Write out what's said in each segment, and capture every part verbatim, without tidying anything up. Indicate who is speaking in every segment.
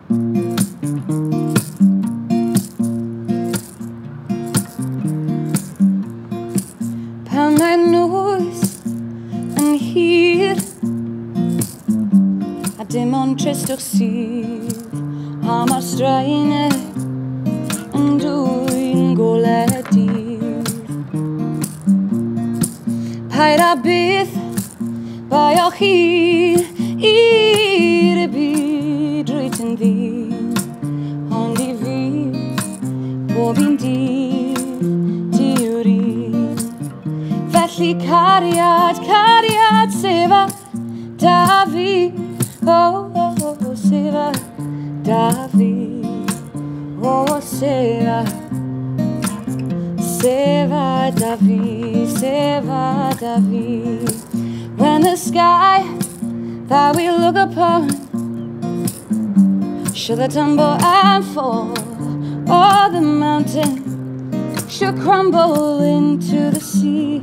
Speaker 1: Pan mae'r nws yn hir a dim ond tristwch sydd a mae'r straenau yn dwy'n golau dydd. Paid a byth bai o chi i'r byd rwyt yn ddyn, ond i fi bob un dydd di yw'r un. Felly cariad, cariad sefa da fi, oh, oh, oh, sefa da fi, oh, sefa, sefa da fi, sefa da fi. When the sky that we look upon should tumble and fall, or the mountain should crumble into the sea,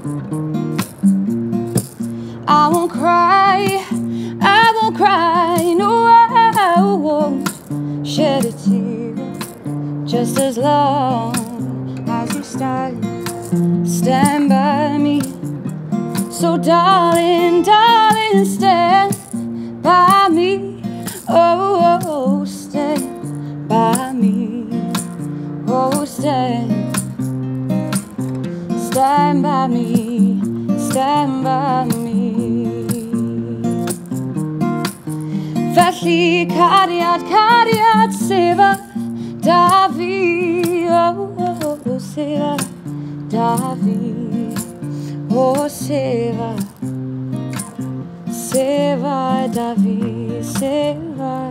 Speaker 1: I won't cry, I won't cry, no, I won't shed a tear, just as long as you stand, stand by me. So darling, darling, stand by me, oh, oh, oh, stand by me, oh, stand, stand by me, stand by me. Felly cariad, cariad, sefa da fi, oh, oh, oh, sefa da fi, oh, sefa, sefa da fi, sefa